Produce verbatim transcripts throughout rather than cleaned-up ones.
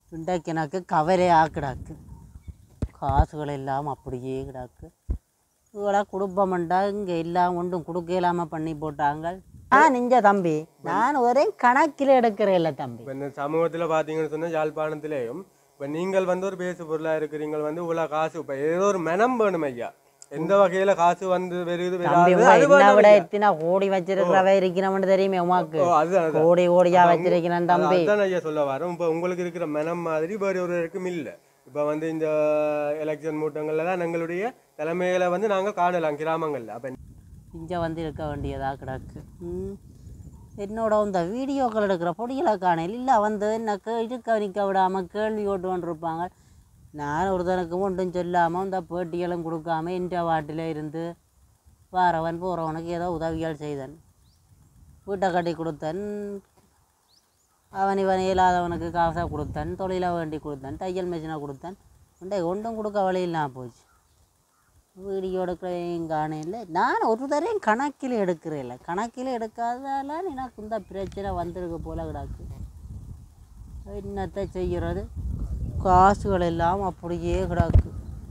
இன்றைக்கு எனக்கு கவலையாக கிடக்கு. காசுகள் எல்லாம் அப்படியே கிடக்கு. இவ்வளோ குடும்பம்ண்டா இங்கே எல்லாம் ஒன்றும் கொடுக்க இல்லாமல் பண்ணி போட்டாங்க. நான் நிஞ்ச தம்பி, நான் ஒரே கணக்கில் எடுக்கிறேன் இல்லை தம்பி. இப்போ இந்த சமூகத்தில் பார்த்தீங்கன்னு சொன்னால் யாழ்ப்பாணத்திலேயும் இப்போ நீங்கள் வந்து ஒரு பேசு பொருளாக இருக்கிறீங்க வந்து இவ்வளோ காசு இப்போ ஏதோ ஒரு மனம் வேணும் ஐயா. எந்த வகையில காசு வந்து வருது விட எத்தனை கோடி வச்சிருக்கிறவ இருக்கிறவன்னு தெரியுமே உமாக்கு. கோடி கோடியா வச்சிருக்கிறேன் தம்பி. அதுதான் ஐயா சொல்ல வரோம். இப்போ உங்களுக்கு இருக்கிற மனம் மாதிரி வேறு ஒருவருக்கும் இல்லை. இப்போ வந்து இந்த எலெக்ஷன் மூட்டங்கள்ல தான் எங்களுடைய தலைமையில வந்து நாங்கள் காணலாம் கிராமங்கள்ல. அப்போ இங்கே வந்து இருக்க வேண்டியதா கிடக்கு. என்னோட இந்த வீடியோக்கள் எடுக்கிற பொடிகளை காணல இல்லை வந்து எனக்கு இருக்க நிற்க விடாமல் கேள்வி ஓட்டுவன் இருப்பாங்க. நான் ஒருத்தனுக்கு ஒன்றும் சொல்லாமல் இந்த பேட்டிகளும் கொடுக்காம என்ற வாட்டில் இருந்து வாரவன் போகிறவனுக்கு ஏதோ உதவிகள் செய்தேன். வீட்டை கட்டி கொடுத்தேன், அவன் இவன் இயலாதவனுக்கு காசாக கொடுத்தேன், தொழிலை வேண்டி கொடுத்தேன், தையல் மிஷினை கொடுத்தேன். உண்டை ஒன்றும் கொடுக்க வழியில்லாம் போச்சு. வீடியோ எடுக்கிறேன் காண இல்லை. நான் ஒரு தரையும் கணக்கில் எடுக்கிறேன் இல்லை. கணக்கில் எடுக்காதால எனக்கு இந்த பிரச்சனை வந்திருக்கு போல கிடக்கு. என்னத்தை செய்கிறது? காசுகள் எல்லாம் அப்படியே கிடக்கு.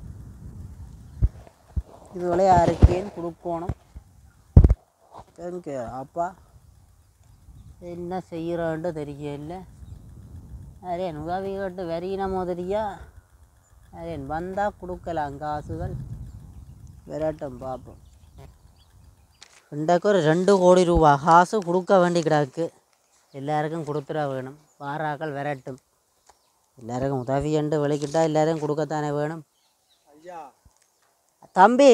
இதுவரை யாருக்கேன்னு கொடுக்கணும். எங்கே அப்பா என்ன செய்கிறோன்ட்டு தெரியல. அரேன் உதவி கேட்டு வரின மாதிரியா அரேன் வந்தால் கொடுக்கலாம் காசுகள். விரட்டும் பார்ப்போம். இன்றைக்கு ஒரு ரெண்டு கோடி ரூபா காசு கொடுக்க வேண்டி கிடக்கு. எல்லாருக்கும் கொடுத்துட வேணும். வாராக்கள் விரட்டும். எல்லாருக்கும் உதவி என்று வெளிக்கிட்டா எல்லாரும் கொடுக்கத்தானே வேணும். தம்பி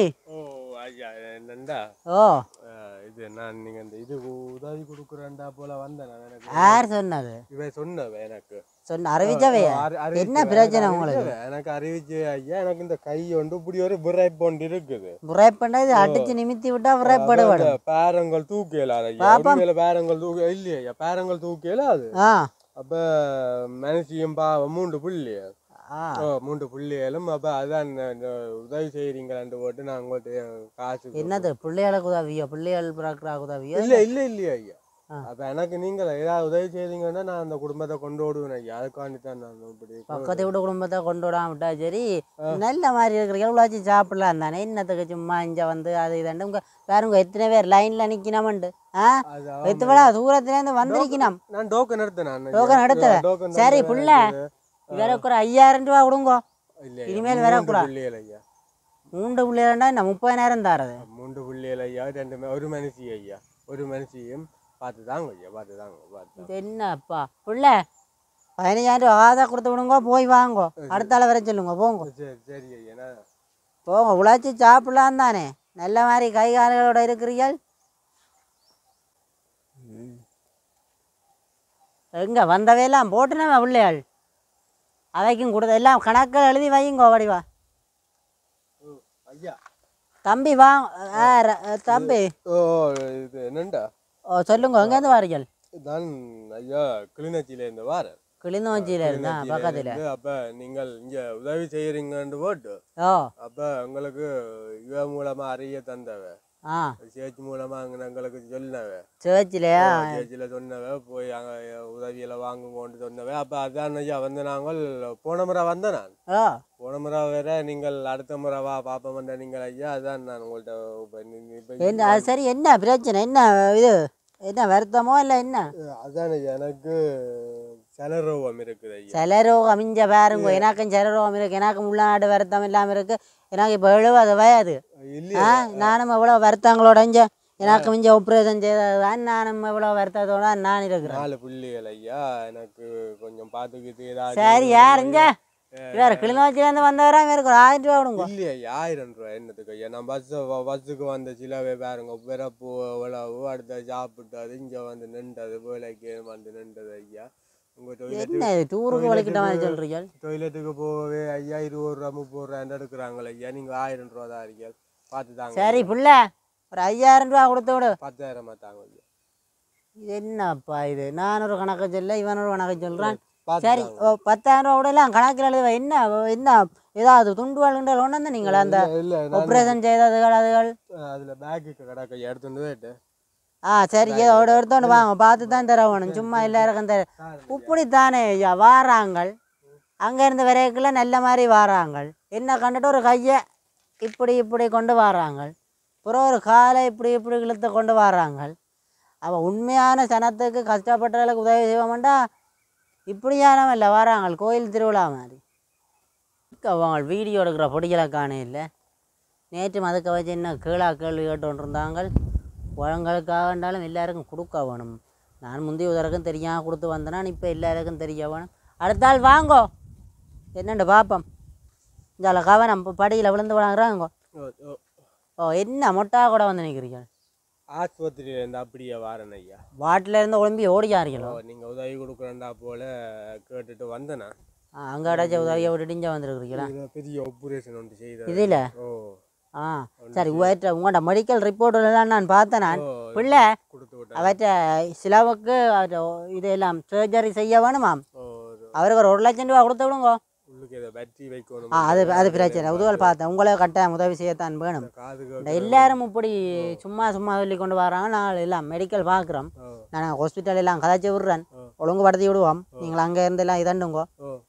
ஓ இது நான் நீங்க இந்த இது உதவி கொடுக்குறேன்டா போல வந்தேன். யார் சொன்னது? இவன் சொன்னவ எனக்கு சொன்ன அறிவிச்சவே. என்ன பிரச்சனை உங்களுக்கு? எனக்கு அறிவிச்சு ஐயா, எனக்கு இந்த கை ஒன்று இப்படி ஒரு விரைப்பொண்டு இருக்குது. விரைப்பண்டா இது அடிச்சு நிமித்தி விட்டா விரைப்படுவாடு. பேரங்கள் தூக்கலாது ஐயா. பேரங்கள் தூக்க இல்லையா ஐயா, பேரங்கள் தூக்கலாது. அப்ப மனசியும் பாவம் மூன்று புள்ளி மூன்று புள்ளிகளும். அப்ப அதான் உதவி செய்யறீங்களான்னு போட்டு நான் உங்கள்கிட்ட காசு. என்னது பிள்ளைகளுக்கு உதவியோ? பிள்ளைகள் பிறக்கிற உதவியோ? இல்ல இல்ல இல்லையா ஐயா. அப்ப எனக்கு நீங்கள் ஏதாவது உதவி செய்தீங்கன்னா நான் அந்த குடும்பத்தை கொண்டு ஓடுவேன் ஐயா. அதுக்காண்டி தான் நான் இப்படி பக்கத்து விட குடும்பத்தை கொண்டு விடாம விட்டா சரி. நல்ல மாதிரி இருக்கிற எவ்வளோச்சும் சாப்பிடலாம் தானே. என்னத்துக்கு சும்மா இங்க வந்து அது இதண்டு உங்க பாருங்க எத்தனை பேர் லைன்ல நிக்கணும்ண்டு. ஆஹ் எத்தவளா தூரத்துல இருந்து வந்திருக்கணும். நான் டோக்கன் எடுத்தேன். டோக்கன் எடுத்தேன். சரி புள்ள வேறக்கு ஒரு ஐயாயிரம் ரூபா கொடுங்கோ. இனிமேல் வரக்கூடாது. மூன்று புள்ளியலண்டா என்ன முப்பதாயிரம் தாரது? மூன்று புள்ளியல் ஐயா. ரெண்டு ஒரு மனுஷி ஐயா. ஒரு மனுஷியும் பார்த்து தாங்க ஐயா. பார்த்து தாங்க பார்த்து. என்னப்பா புள்ள பதினஞ்சாயிரம் ரூபா ஆதா கொடுத்து விடுங்கோ. போய் வாங்கோ. அடுத்தால வர சொல்லுங்க. போங்க. சரி சரி ஐயா போங்க. உழைச்சி சாப்பிடலாம் தானே. நல்ல மாதிரி கை கால்களோட இருக்கிறீர்கள். எங்க வந்தவையெல்லாம் போட்டுனவ பிள்ளைகள் அவைக்கும் கொடுத்த எல்லாம் கணக்கில் எழுதி வைங்கோ. வடிவா தம்பி வா. தம்பி என்னண்டா ஓ சொல்லுங்க. எங்கேருந்து வாரீர்கள்? நான் ஐயா கிளிநொச்சியில இருந்து வாரேன். கிளிநொச்சியில இருந்தா பக்கத்துல. அப்ப நீங்கள் இங்க உதவி செய்யறீங்கன்னு போட்டு ஓ அப்ப உங்களுக்கு இவ மூலமா அறிய தந்தவ சேர்ச்சி மூலமா எங்களுக்கு சொன்னவ. சேர்ச்சிலையா? சேர்ச்சில சொன்னவ போய் அங்க உதவியில வாங்குங்கன்னு சொன்னவ. அப்ப அதான் ஐயா வந்து நாங்கள் போன முறை வந்தேன். நான் போன முறை வேற நீங்கள் அடுத்த முறை வா பாப்ப வந்த நீங்கள் ஐயா. அதான் நான் உங்கள்கிட்ட. சரி என்ன பிரச்சனை? என்ன இது என்ன வருத்தமோ இல்லை என்ன? அதான் எனக்கு சலரோகம் இருக்குது ஐயா. சலரோகம் இங்க பாருங்க. எனக்கும் சலரோகம் இருக்கு. எனக்கும் உள்நாடு வருத்தம் இல்லாம இருக்கு. எனக்கு இப்போ எழுபது வயது. நானும் எவ்வளோ வருத்தங்களோட இங்க எனக்கு இங்க ஆப்ரேஷன் செய்ததுதான். நானும் எவ்வளோ வருத்தத்தோட நான் இருக்கிறேன். நாலு புள்ளிகள் ஐயா. எனக்கு கொஞ்சம் பார்த்துக்கிட்டு. சரி யார் இங்க வேற கிளிநொச்சிலேருந்து வந்தவரா? வேறு ஒரு ஆயிரம் ரூபா விடுங்க. இல்லையா ஆயிரம் ரூபா என்னத்துக்கு ஐயா? நான் பஸ் பஸ்ஸுக்கு வந்த சிலவே பாருங்க பிறப்பு எவ்வளவு அடுத்த சாப்பிட்டது இங்க வந்து நின்றது வேலைக்கு வந்து நின்றது ஐயா. என்ன டூருக்கு வலிக்கிட்ட மாதிரி சொல்றீங்க? டொய்லெட்டுக்கு போகவே ஐயா இருபது ரூபா முப்பது ரூபா எடுக்கிறாங்களே ஐயா. நீங்க ஆயிரம் ரூபா தான் இருக்கீங்க. பார்த்து தாங்க. சரி புள்ள ஒரு ஐயாயிரம் ரூபா கொடுத்து விடு. பத்தாயிரமா தாங்க ஐயா. இது என்னப்பா இது? நான் ஒரு கணக்கு சொல்ல இவன் ஒரு கணக்கு சொல்றான். சரி பத்தாயிரம் ரூபா விடலாம் கணக்கில் எழுதுவா. என்ன என்ன ஏதாவது துண்டு வாழ்கின்ற ஒன்று வந்து நீங்கள் அந்த ஆப்ரேஷன் செய்ததுகள் அதுகள் அதில் பேக்குக்கு கிடக்க எடுத்துட்டு போயிட்டு. ஆ சரி ஏதோ எடுத்தோண்டு வாங்க. பார்த்து தான் தர வேணும். சும்மா எல்லாருக்கும் தர இப்படித்தானே ஐயா வாராங்கள். அங்கேருந்து வரைக்குள்ள நல்ல மாதிரி வாராங்க, என்ன கண்டுட்டு ஒரு கையை இப்படி இப்படி கொண்டு வராங்க, அப்புறம் ஒரு காலை இப்படி இப்படி இழுத்து கொண்டு வராங்க. அவள் உண்மையான சனத்துக்கு கஷ்டப்பட்டவர்களுக்கு உதவி செய்வோம்டா இப்படியானவ இல்லை வராங்க கோயில் திருவிழா மாதிரி. அவங்க வீடியோ எடுக்கிற பொடிகளை காண இல்லை. நேற்று மதுக்க வச்சு என்ன கீழா கேள்வி கேட்டு இருந்தாங்க. உழங்களுக்காகண்டாலும் எல்லாருக்கும் கொடுக்க வேணும். நான் முந்தைய உதறக்கும் தெரியாமல் கொடுத்து வந்தேன்னா இப்போ எல்லாருக்கும் தெரிய வேணும். அடுத்த ஆள் வாங்கோ என்னண்டு பார்ப்போம். இந்த கவனம் இப்போ படியில் விழுந்து விளாங்குறாங்கோ. ஓ என்ன மொட்டா கூட வந்து நிற்கிறீங்க ஆஸ்பத்திரியிலேருந்து அப்படியே வாரன் ஐயா. வாட்டில் இருந்து ஒழும்பி ஓடியாருங்களோ. நீங்கள் உதவி கொடுக்குறேன்டா போல கேட்டுட்டு வந்தேண்ணா. அங்கே அடைச்ச உதவியை விட்டுட்டு இங்கே வந்துருக்குறீங்களா? பெரிய ஆப்ரேஷன் ஒன்று செய்த இதில் ஆ சரி உங்கள்கிட்ட உங்களோட மெடிக்கல் ரிப்போர்ட்டெல்லாம் நான் பார்த்தேன். நான் பிள்ளை அவற்றை சிலவுக்கு இதெல்லாம் சர்ஜரி செய்ய வேணுமாம். அவருக்கு ஒரு ஒரு லட்சம் ரூபா கொடுத்து விடுங்கோ. ஆ அது அது பிரச்சனை உதவல் பார்த்தேன். உங்களே கட்டாயம் உதவி செய்யத்தான் வேணும். எல்லாரும் இப்படி சும்மா சும்மா சொல்லி கொண்டு வராங்க. நாங்கள் எல்லாம் மெடிக்கல் பார்க்குறோம். நான் ஹாஸ்பிட்டல் எல்லாம் கதைச்சி விடுறேன், ஒழுங்குபடுத்தி விடுவோம். நீங்கள் அங்கே இருந்து எல்லாம் இதண்டுங்கோ.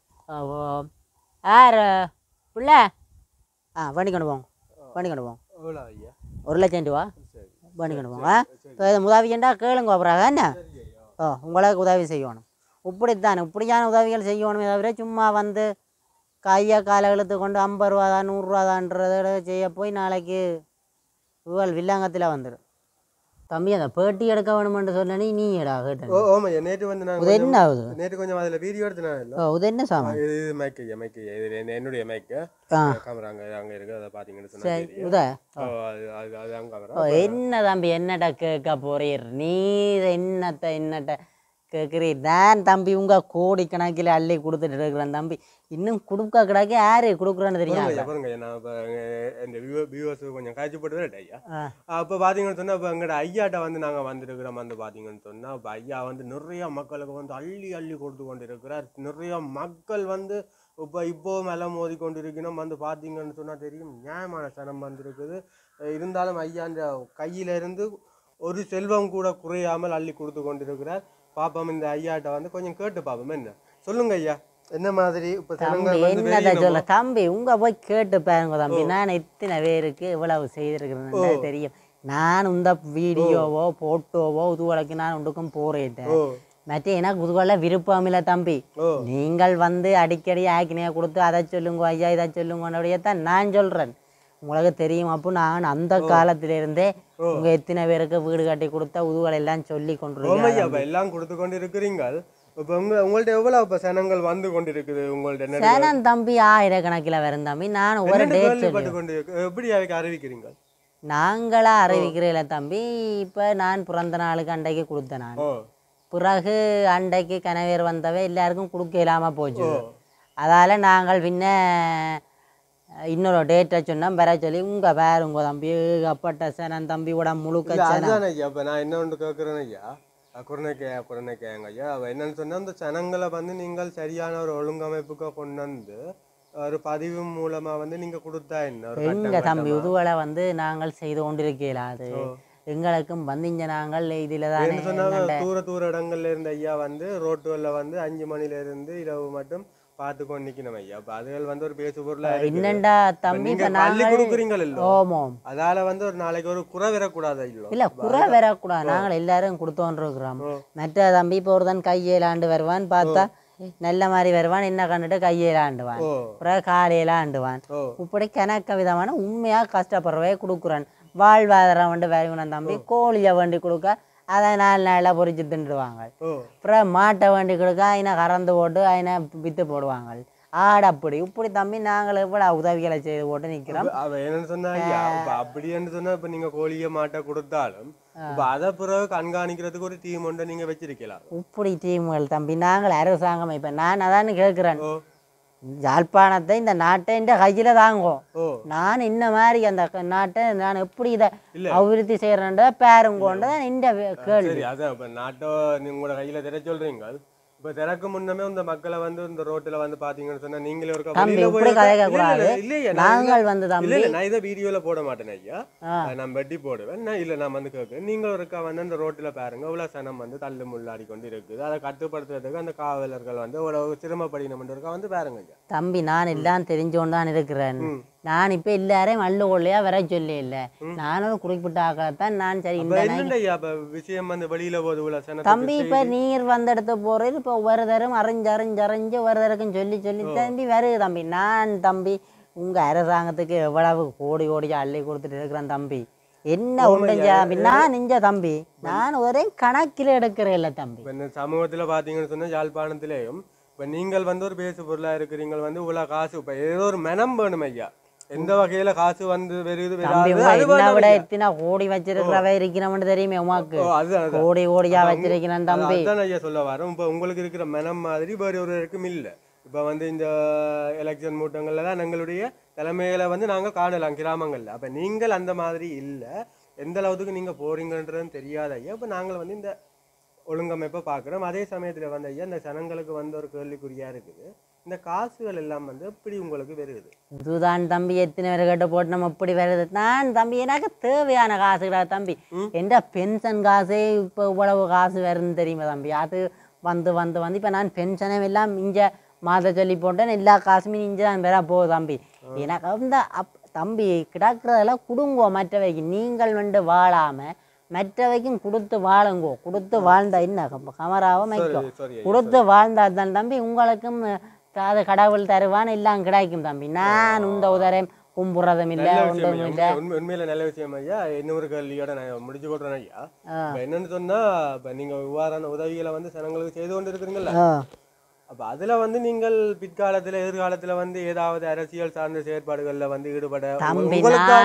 யார் பிள்ளை? ஆ வண்டி கொண்டு போங்க, வண்டி கொண்டு போங்க. ஒரு லட்சம் ரூபா வண்டி கொண்டு போங்க. இப்போ இதை உதவிண்டா கேளுங்க அப்புறம் என்ன. ஓ உங்களுக்கு உதவி செய்யணும் இப்படித்தான். இப்படியான உதவிகள் செய்யணுமே தவிர சும்மா வந்து கையை காலை இழுத்து கொண்டு ஐம்பது ரூபா தான் நூறுரூவா தான்றத செய்ய போய் நாளைக்கு இவள் வில்லாங்கத்தில் வந்துடும். தம்பி அந்த பேட்டி எடுக்க வேணுமென்று சொன்னே நீ எடா கேட்டேன். நேற்று வந்து இது என்ன ஆகுது? நேற்று கொஞ்சம் அதில் வீடியோ எடுத்து ஓ இது என்ன சாமான்? இது மைக்கையா மைக்கையா இது என்னுடைய மைக்கு கேமரா அங்கே அங்கே இருக்குது. அதை பார்த்தீங்கன்னு சொன்னா என்ன தம்பி என்னடா கேட்க போறீர் நீ? என்னத்த என்னட்ட கேட்குறீர்? நான் தம்பி உங்க கோடிக்கணக்கில் அள்ளி கொடுத்துட்டு இருக்கிறேன் தம்பி. இன்னும் கொடுக்க கிடக்கு யாரு கொடுக்குறேன்னு தெரியாது. பாருங்க நான் இப்போ இந்த வியூவர்ஸ் கொஞ்சம் காய்ச்சி போட்டு வரேன் ஐயா. அப்போ பார்த்தீங்கன்னு சொன்னால் இப்போ எங்கள்ட ஐயாட்ட வந்து நாங்கள் வந்துருக்கிறோம். வந்து பார்த்தீங்கன்னு சொன்னால் இப்போ ஐயா வந்து நிறைய மக்களுக்கு வந்து அள்ளி அள்ளி கொடுத்து கொண்டு இருக்கிறார். நிறைய மக்கள் வந்து இப்போ இப்போ மேலே மோதி கொண்டு இருக்கணும். வந்து பார்த்தீங்கன்னு சொன்னால் தெரியும் நியாயமான சனம் வந்துருக்குது. இருந்தாலும் ஐயா அந்த கையிலிருந்து ஒரு செல்வம் கூட குறையாமல் அள்ளி கொடுத்து கொண்டு இருக்கிறார். பாப்போம் இந்த ஐயாட்ட வந்து கொஞ்சம் கேட்டு பார்ப்போம். என்ன சொல்லுங்க ஐயா, என்ன மாதிரி இப்போ என்னதை சொல்ல தம்பி உங்க போய் கேட்டு பாருங்க தம்பி. நான் எத்தனை பேருக்கு இவ்வளவு செய்திருக்கிறேன்னு தெரியும். நான் இந்த வீடியோவோ போட்டோவோ இதுவரைக்கும் நான் உண்டுக்கும் போறேன். மற்ற எனக்கு புதுவெல்லாம் விருப்பம் இல்லை தம்பி. நீங்கள் வந்து அடிக்கடி ஆக்கினையா கொடுத்து அதை சொல்லுங்க ஐயா இதை சொல்லுங்கன்னோடையத்தான் நான் சொல்றேன். உங்களுக்கு தெரியும் அப்போ நான் அந்த காலத்திலிருந்தே உங்க எத்தனை பேருக்கு வீடு கட்டி கொடுத்த உதுகளை எல்லாம் சொல்லி கொண்டு எல்லாம் கொடுத்து கொண்டு இருக்கிறீங்க. இப்போ உங்க உங்கள்ட்ட எவ்வளவு இப்போ சனங்கள் வந்து கொண்டு இருக்குது? உங்கள்ட்ட சேனன் தம்பி ஆயிரக்கணக்கில் வரும் தம்பி. நான் ஒரு டேட் கொண்டு எப்படி அறிவிக்கிறீங்க? நாங்களா அறிவிக்கிறீங்கள தம்பி. இப்போ நான் பிறந்த நாளுக்கு அண்டைக்கு கொடுத்தேன். நான் பிறகு அண்டைக்கு கணவர் வந்தவை எல்லாருக்கும் கொடுக்க இல்லாமல் போச்சு. அதால் நாங்கள் பின்ன இன்னொரு டேட்டை சொன்னால் பெற சொல்லி உங்க பேர் உங்க தம்பி அப்பட்ட சேனன் தம்பி கூட முழுக்க சேனன் ஐயா. இப்போ நான் என்ன ஒன்று கேட்குறேன் ஐயா, குறைக்கே குறைக்கேங்க ஐயா. என்னன்னு சொன்னால் அந்த சனங்களை வந்து நீங்கள் சரியான ஒரு ஒழுங்கமைப்புக்கு கொண்டு வந்து ஒரு பதிவு மூலமாக வந்து நீங்கள் கொடுத்தா என்ன எங்க தம்பி இதுவரை வந்து நாங்கள் செய்து கொண்டிருக்கலாது. எங்களுக்கும் வந்தீங்க நாங்கள் இதில் தான் சொன்னால் தூர தூர இடங்கள்ல இருந்து ஐயா வந்து ரோட்டுகளில் வந்து அஞ்சு மணில இருந்து இரவு மட்டும் பார்த்து கொண்டு நிக்கணும் ஐயா. அப்ப அதுகள் வந்து ஒரு பேசு பொருளா என்னண்டா தம்பி பள்ளி கொடுக்குறீங்களோ அதால வந்து ஒரு நாளைக்கு ஒரு குறை வரக்கூடாது ஐயோ. இல்ல குறை வரக்கூடாது. நாங்கள் எல்லாரும் கொடுத்தோன்றிருக்கிறோம். மற்ற தம்பி இப்போ ஒருதான் கையேலாண்டு வருவான் பார்த்தா நல்ல மாதிரி வருவான். என்ன கண்டுட்டு கையேலாண்டுவான் அப்புறம் காலையிலாண்டுவான். இப்படி கணக்க விதமான உண்மையா கஷ்டப்படுறவே கொடுக்குறான். வாழ்வாதாரம் வந்து வேணும் தம்பி. கோழியை வேண்டி கொடுக்க அதை நாலு நாளில் பொறிச்சு தின்னுடுவாங்க. அப்புறம் மாட்டை வேண்டி கொடுக்க அதினை கறந்து போட்டு அதினை விற்று போடுவாங்க. ஆடு அப்படி இப்படி தம்பி நாங்கள் எவ்வளோ உதவிகளை செய்து போட்டு நிற்கிறோம். என்னன்னு சொன்னாங்க அப்படின்னு சொன்னா இப்போ நீங்கள் கோழியை மாட்டை கொடுத்தாலும் இப்போ அதை பிறகு கண்காணிக்கிறதுக்கு ஒரு டீம் ஒன்று நீங்கள் வச்சிருக்கலாம். இப்படி டீம்கள் தம்பி நாங்கள் அரசாங்கம் இப்போ நான் அதான்னு கேட்குறேன். யாழ்ப்பாணத்தை இந்த நாட்டை இந்த கையில தாங்கும். நான் இந்த மாதிரி அந்த நாட்டை நான் எப்படி இதை அபிவிருத்தி செய்யறேன் பேரும் கொண்டு இந்த கேள்வி. அதான் இப்போ நாட்டை உங்களோட கையில தெரிய சொல்றீங்க. இப்ப திறக்கு முன்னமே இந்த மக்களை வந்து இந்த ரோட்ல வந்து பாத்தீங்கன்னு சொன்னா நீங்களே ஒரு தம்பி வெளியில இப்படி போய் கதைக்க கூடாது. இல்லையா நாங்கள் வந்து இல்ல தம்பி இல்ல நான் இதை வீடியோல போட மாட்டேன் ஐயா, நான் வெட்டி போடுவேன். நான் இல்ல நான் வந்து கேட்கிறேன், நீங்க ஒருக்கா வந்து அந்த ரோட்ல பாருங்க இவ்வளவு சனம் வந்து தள்ளு முள்ளாடி கொண்டு இருக்குது. அதை கட்டுப்படுத்துறதுக்கு அந்த காவலர்கள் வந்து இவ்வளவு சிரமப்படினம் இருக்கா வந்து பாருங்க ஐயா. தம்பி நான் எல்லாம் தெரிஞ்சோன்னு தான் இருக்கிறேன். நான் இப்ப எல்லாரையும் அள்ளு கொள்ளையா வர சொல்லி இல்ல, நானும் குறிப்பிட்ட ஆக்கத்தான் நான் சரி இந்த என்னண்டா ஐயா இப்ப விஷயம் வந்து வெளியில போது இவ்வளவு சனத்துக்கு தம்பி இப்ப நீர் வந்த இடத்த போறது இப்ப ஒரு தரம் அறிஞ்சு அறிஞ்சு அறிஞ்சு ஒரு தரக்கும் சொல்லி சொல்லி தம்பி வருது தம்பி. நான் தம்பி உங்க அரசாங்கத்துக்கு எவ்வளவு கோடி கோடியா அள்ளி கொடுத்துட்டு இருக்கிறேன் தம்பி. என்ன உண்டஞ்சா நான் நெஞ்ச தம்பி, நான் ஒரே கணக்கில் எடுக்கிறேன் இல்ல தம்பி. இந்த சமூகத்துல பாத்தீங்கன்னு சொன்னா யாழ்ப்பாணத்திலேயும் இப்ப நீங்கள் வந்து ஒரு பேசு பொருளா இருக்கிறீங்க வந்து இவ்வளவு காசு இப்ப ஏதோ ஒரு மனம் வேணும் ஐயா. எந்த வகையில காசு வந்து வருது விட எத்தனை கோடி வச்சிருக்கிறவ இருக்கிறவன்னு தெரியுமே உமாக்கு. கோடி கோடியா வச்சிருக்கிறேன் தம்பி. அதுதான் ஐயா சொல்ல வரேன். இப்ப உங்களுக்கு இருக்கிற மனம் மாதிரி வேறு ஒருவருக்கும் இல்ல. இப்ப வந்து இந்த எலெக்ஷன் மூட்டங்கள்ல தான் எங்களுடைய தலைமையில வந்து நாங்க காணலாம் கிராமங்கள்ல. அப்ப நீங்கள் அந்த மாதிரி இல்ல, எந்த அளவுக்கு நீங்க போறீங்கன்றது தெரியாத ஐயா. இப்ப நாங்கள் வந்து இந்த ஒழுங்கமைப்பை பார்க்குறோம். அதே சமயத்துல வந்து ஐயா இந்த ஜனங்களுக்கு வந்து ஒரு கேள்விக்குறியா இருக்குது, இந்த காசுகள் எல்லாம் வந்து எப்படி உங்களுக்கு வருது? இதுதான் தம்பி எத்தனை பேர் கேட்ட போட்டு நம்ம எப்படி வருது. நான் தம்பி எனக்கு தேவையான காசுகளா தம்பி, எந்த பென்ஷன் காசே இப்போ இவ்வளவு காசு வருதுன்னு தெரியுமா தம்பி. அது வந்து வந்து வந்து இப்போ நான் பென்ஷனே எல்லாம் இங்க மாத சொல்லி போட்டேன், எல்லா காசுமே இங்கே தான் பெற போகுது தம்பி. எனக்கு வந்து அப் தம்பி கிடக்கிறதெல்லாம் கொடுங்கோ மற்றவைக்கு. நீங்கள் வந்து வாழாம மற்றவைக்கும் கொடுத்து வாழுங்கோ. கொடுத்து வாழ்ந்தா என்ன கமராவை மைக்கும் கொடுத்து வாழ்ந்தா தான் தம்பி உங்களுக்கும் அது கடவுள் தருவான் எல்லாம் கிடைக்கும் தம்பி. நான் உந்த உதரம் கும்புறதும் இல்ல ஒன்றும் இல்ல. உண்மையில நல்ல விஷயம் ஐயா. இன்னொரு கேள்வியோட நான் முடிச்சு கொடுறேன் ஐயா. என்னன்னு சொன்னா இப்ப நீங்க இவ்வாறான உதவிகளை வந்து ஜனங்களுக்கு செய்து கொண்டு இருக்கிறீங்கல்ல, அப்ப அதுல வந்து நீங்கள் பிற்காலத்துல எதிர்காலத்துல வந்து ஏதாவது அரசியல் சார்ந்த செயற்பாடுகள்ல வந்து ஈடுபட தம்பி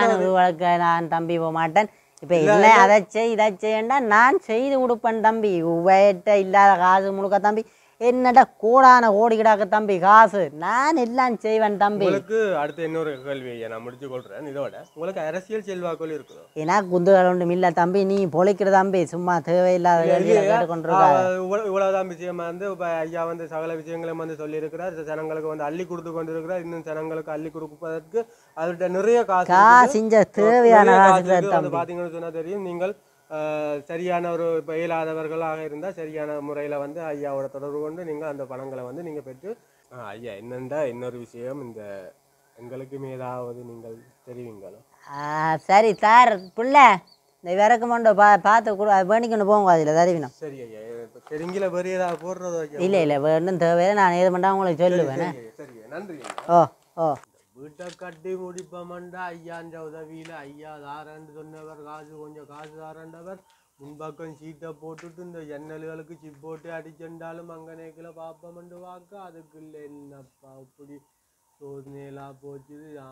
நான் நான் தம்பி போக மாட்டேன். இப்ப இல்லை அதை செய் இதை செய்யண்டா நான் செய்து கொடுப்பேன் தம்பி. உவையிட்ட இல்லாத காசு முழுக்க தம்பி என்னடா கோடான ஓடி கிடாக்க தம்பி காசு நான் எல்லாம் செய்வேன் தம்பி. உங்களுக்கு அடுத்த இன்னொரு கேள்வி நான் முடிச்சு கொள்றேன். இதோட உங்களுக்கு அரசியல் செல்வாக்குகள் இருக்குது? ஏன்னா குந்துகள் ஒன்றும் இல்லை தம்பி, நீ பொழைக்கிற தம்பி சும்மா தேவையில்லாத இவ்வளவுதான் விஷயமா வந்து இப்ப ஐயா வந்து சகல விஷயங்களும் வந்து சொல்லி இருக்கிறார். ஜனங்களுக்கு வந்து அள்ளி கொடுத்து கொண்டு இருக்கிறார். இன்னும் ஜனங்களுக்கு அள்ளி கொடுப்பதற்கு அவர்கிட்ட நிறைய காசு காசு தேவையான பாத்தீங்கன்னு சொன்னா தெரியும். நீங்கள் சரியான ஒரு இப்போ இயலாதவர்களாக இருந்தால் சரியான முறையில் வந்து ஐயாவோட தொடர்பு கொண்டு நீங்கள் அந்த பணங்களை வந்து நீங்கள் பெற்று ஐயா என்னண்டா இன்னொரு விஷயம் இந்த எங்களுக்குமே ஏதாவது நீங்கள் தெரிவிங்களோ? சரி சார் பிள்ளை இந்த விறக்கு மண்டோ பா பார்த்து கொடு வேணிக்கொண்டு போங்க அதில் தருவினோம். சரி ஐயா தெரிஞ்சில வேறு ஏதாவது போடுறதோ? இல்லை இல்லை வேணும் தேவையில்லை நான் எது பண்ணா உங்களுக்கு சொல்லுவேன். சரி நன்றி. ஓ ஓ வீட்டை கட்டி முடிப்போம்டா ஐயான்ற உதவியில் ஐயா தாரன்னு சொன்னவர் காசு கொஞ்சம் காசு தாரண்டவர் முன்பக்கம் சீட்டை போட்டுட்டு இந்த ஜன்னல்களுக்கு சிப் போட்டு அடிச்சென்றாலும் அங்கே நேக்கில் பார்ப்போம்ண்டு வாக்க அதுக்கு இல்லை என்னப்பா இப்படி சோதனையெல்லாம் போச்சுது. ஆ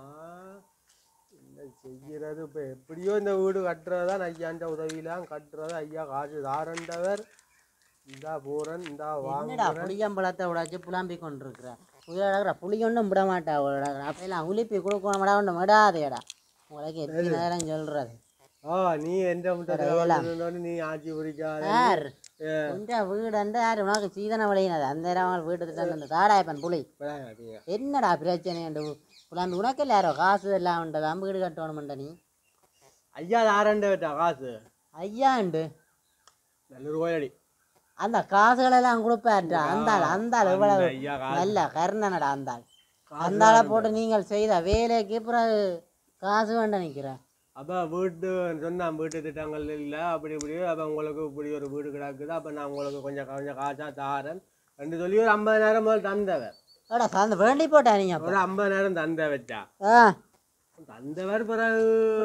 என்ன செய்கிறது? இப்போ எப்படியோ இந்த வீடு கட்டுறதான் ஐயான்ற உதவியெல்லாம் கட்டுறது ஐயா காசு தாரண்டவர். இந்தா போறேன் இந்தா வாங்கடா புளியம்பழத்தை விடாச்சு புலாம்பி கொண்டிருக்கிறேன். உயிரிழக்கிற புளி ஒன்றும் விட மாட்டா உயிரிழக்கிற அப்பெல்லாம் உளிப்பி கொடுக்கணும் விட ஒன்றும் விடாதேடா. உங்களுக்கு எத்தனை நேரம் சொல்றது? ஓ நீ எந்த நீ ஆட்சி பிடிக்காத கொஞ்சம் வீடு யாரு உனக்கு சீதனை விளையினது அந்த நேரம் வீட்டு அந்த தாடாயப்பன் புளி என்னடா பிரச்சனை புலாம்பி உனக்கு இல்லை யாரோ காசு எல்லாம் உண்டது அம்பு வீடு கட்டணும்ண்ட நீ ஐயா ஆரண்ட விட்டா காசு ஐயா உண்டு நல்ல ரூபாயடி அந்த காசுகளெல்லாம் கொடுப்பாருடா. அந்த ஆள் அந்த ஆள் இவ்வளவு நல்ல கருணனடா அந்த ஆள். அந்த ஆளை போட்டு நீங்கள் செய்த வேலைக்கு அப்புறம் காசு வேண்ட நிற்கிறேன். அப்போ வீட்டு சொன்னான் வீட்டு திட்டங்கள் இல்லை அப்படி இப்படி அப்போ உங்களுக்கு இப்படி ஒரு வீடு கிடக்குது அப்போ நான் உங்களுக்கு கொஞ்சம் கொஞ்சம் காசாக தாரேன் ரெண்டு சொல்லி ஒரு ஐம்பதாயிரம் முதல் தந்தவர். ஏடா தந்த வேண்டி போட்டா நீங்கள் ஒரு ஐம்பதாயிரம் தந்த வச்சா தந்தவர் பிறகு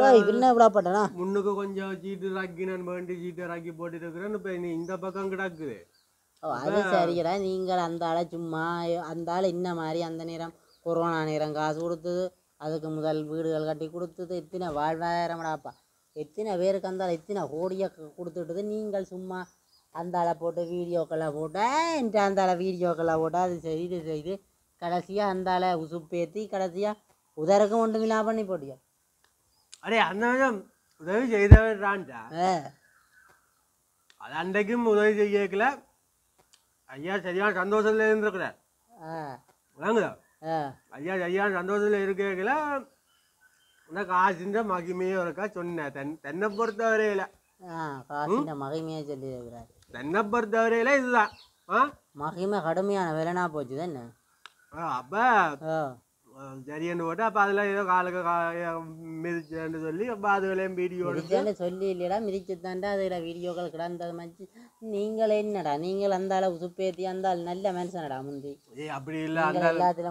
முன்னுக்கு கொஞ்சம் சீட்டு ராக்கினு வேண்டி சீட்டு ராக்கி போட்டு இருக்கிறேன்னு இப்போ நீ இந்த பக்கம் கிடக்குது. அது சரிடா நீங்கள் அந்த ஆளை சும்மா அந்த ஆள் இன்ன மாதிரி அந்த நேரம் கொரோனா நேரம் காசு கொடுத்தது அதுக்கு முதல் வீடுகள் கட்டி கொடுத்தது எத்தனை வாழ்வாயிரம்டாப்பா எத்தனை பேருக்கு அந்த ஆள் எத்தனை கோடியை கொடுத்துட்டது. நீங்கள் சும்மா அந்த ஆளை போட்டு வீடியோக்கெல்லாம் போட்டேன் அந்த ஆளை வீடியோக்கெல்லாம் போட்டால் அது செய்து இது செய்து கடைசியாக அந்த ஆளை உசுப்பேற்றி கடைசியாக உதரக்கும் ஒன்றும் இல்லாம பண்ணி போட்டியா? அடே அந்த உதவி செய்தவர்டான்டா அது அன்றைக்கும் உதவி செய்யல ஐயா சரியான சந்தோஷத்துல இருந்திருக்கிறார். விளங்குதா? ஐயா சரியான சந்தோஷத்துல இருக்கல இந்த காசின்ற மகிமையும் இருக்கா சொன்னேன். தென் தென்னை பொறுத்தவரையில மகிமையா சொல்லி இருக்கிறார். தென்னை பொறுத்தவரையில இதுதான் மகிமை கடுமையான வேலைனா போச்சு தானே. அப்ப சரின்னு போட்டு அப்ப அதுல ஏதோ காலுக்கு மிதிச்சேன்னு சொல்லி அப்ப அதுகளையும் வீடியோ சொல்லி இல்லையடா மிதிச்சுதான்டா அதுல வீடியோக்கள் கிடந்தது மச்சு. நீங்கள் என்னடா நீங்கள் அந்த அளவு சுப்பேத்தி அந்த நல்ல மனுஷனடா முந்தி. ஏ அப்படி இல்ல அந்த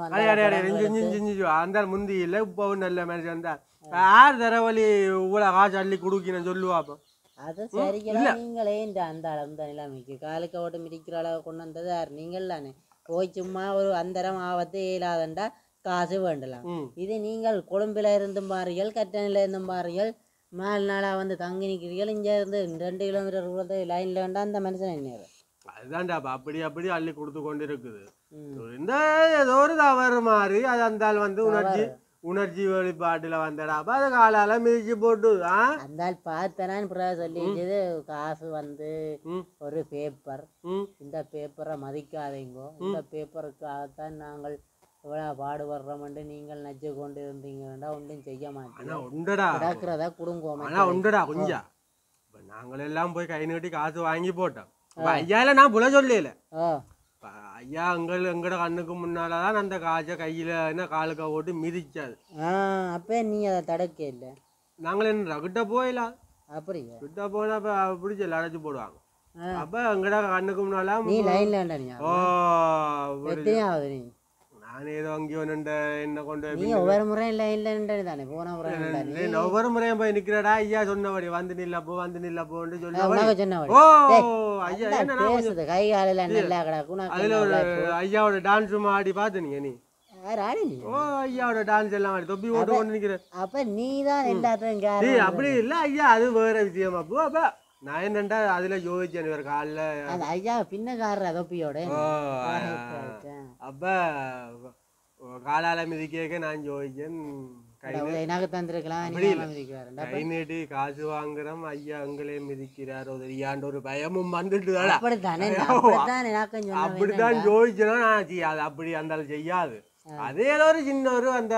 அந்த முந்தி இல்ல இப்பவும் நல்ல மனுஷன் தான். யார் தரவழி இவ்வளவு காசு அள்ளி குடுக்கினு சொல்லுவா. அப்ப அது சரிங்களா நீங்களே இந்த அந்த அளவு தான் நிலைமைக்கு காலுக்கு ஓட்டு மிதிக்கிற அளவு கொண்டு வந்தது யார்? நீங்கள் தானே. போய் சும்மா ஒரு அந்தரம் ஆபத்து இயலாதண்டா காசு வேண்டலாம். இது நீங்கள் கொழும்புல இருந்தும் பாருங்கள் கட்டணில இருந்தும் பாருங்கள் மேல் நாளாக வந்து தங்கி நிற்கிறீர்கள். இங்கே இருந்து ரெண்டு கிலோமீட்டர் லைனில் வேண்டாம் அந்த மனுஷன் என்ன அதுதான்டா அப்படி அப்படி அள்ளி கொடுத்து கொண்டு இருக்குது. இந்த ஏதோ ஒரு தவறு மாதிரி அது அந்த வந்து உணர்ச்சி உணர்ச்சி வெளிப்பாட்டுல வந்தடா அப்ப அது காலால மிதிச்சு போட்டு அந்த பார்த்தனான்னு சொல்லிட்டு காசு வந்து ஒரு பேப்பர், இந்த பேப்பரை மதிக்காதீங்கோ, இந்த பேப்பருக்காகத்தான் நாங்கள் இவ்வளவு பாடுபடுறோம்ட்டு நீங்கள் நச்சு கொண்டு இருந்தீங்கன்னா ஒன்றும் செய்ய மாட்டேங்கிறதா குடும்பம். ஆனா உண்டுடா கொஞ்சம் நாங்கள் எல்லாம் போய் கை நீட்டி காசு வாங்கி போட்டோம். ஐயால நான் புல சொல்லல ஐயா எங்கள் எங்கட கண்ணுக்கு முன்னாலதான் அந்த காசை கையில என்ன காலுக்க போட்டு மிதிச்சாது. அப்ப நீ அதை தடுக்க இல்ல. நாங்கள் என்ன கிட்ட போயிடலாம். அப்படியா? கிட்ட போனா அப்ப பிடிச்சி அடைச்சு போடுவாங்க. அப்ப எங்கட கண்ணுக்கு முன்னால நீ லைன்ல ஓ நீ நான் ஏதோ அங்கேயோ நின்ற என்ன கொண்டு ஒவ்வொரு முறையும் லைன்ல நின்று தானே போன முறை ஒவ்வொரு முறையும் போய் நிக்கிறடா ஐயா சொன்னபடி வந்து நில்லப்போ வந்து நில்லப்போன்னு சொல்லி ஓ ஐயா என்ன கை காலில நல்லா கிடக்கும். அதுல ஒரு ஐயாவோட டான்ஸ் ஆடி பாத்துனீங்க நீ? ஓ ஐயாவோட டான்ஸ் எல்லாம் ஆடி தொப்பி போட்டு கொண்டு நிக்கிற. அப்ப நீ தான் எல்லாத்தையும் அப்படி இல்ல ஐயா அது வேற விஷயம். அப்போ அப்ப நான் என்னண்டா அதுல யோசிச்சேன் ஒரு காலில் ஐயா பின்னக்காரர் அதோப்பியோட அப்ப காலால மிதிக்க நான் யோசிச்சேன் எனக்கு தந்திருக்கலாம் கை நீட்டி காசு வாங்குறோம் ஐயா எங்களே மிதிக்கிறார் உதவியாண்ட ஒரு பயமும் வந்துட்டு அப்படித்தான் யோசிச்சேன்னா அது அப்படி அந்த செய்யாது. அதே ஒரு சின்ன ஒரு அந்த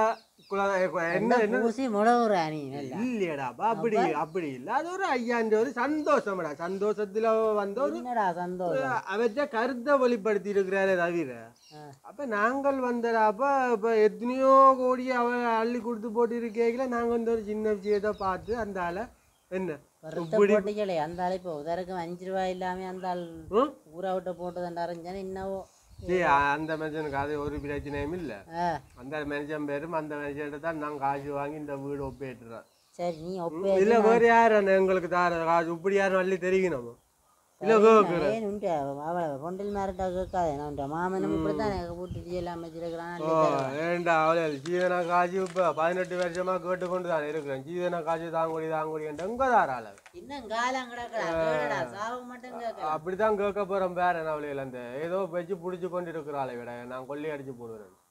இல்லையடாப்பா அப்படி அப்படி இல்ல அது ஒரு ஐயாண்ட ஒரு சந்தோஷம்டா. சந்தோஷத்துல வந்து ஒரு அவற்ற கருத்தை வெளிப்படுத்தி இருக்கிறாரே தவிர அப்ப நாங்கள் வந்தடாப்ப இப்ப எத்தனையோ கோடி அவ அள்ளி கொடுத்து போட்டு இருக்கீங்களா நாங்க வந்து ஒரு சின்ன விஷயத்த பார்த்து அந்த ஆள என்ன அந்த ஆள் இப்போ உதறக்கும் அஞ்சு ரூபாய் இல்லாம அந்த ஆள் ஊரா விட்ட போட்டு என்னவோ அந்த மனுஷனுக்கு அது ஒரு பிரச்சனையும் இல்ல. அந்த மனுஷன் பேரும் அந்த மனுஷன் தான் நான் காசு வாங்கி இந்த வீடு ஒப்பேட்டுறேன். இல்ல வேற யாரு எங்களுக்கு தார காசு இப்படி யாரும் அள்ளி தெரியும் இல்ல பொண்டில் மேரட்டா கேட்காது மாமனும் இப்படித்தான் கூட்டி எல்லாம் ஏண்டா அவளே ஜீவனா காசு இப்ப பதினெட்டு வருஷமா கேட்டு கொண்டு தான் இருக்கிறேன். ஜீவனா காசு தாங்குடி தாங்குடி எங்க தாராள அப்படித்தான் கேட்க போறோம். வேற அவளையில அந்த ஏதோ வச்சு புடிச்சு கொண்டு இருக்கிறாளை விட நான் கொள்ளி அடிச்சு போடுவேன்.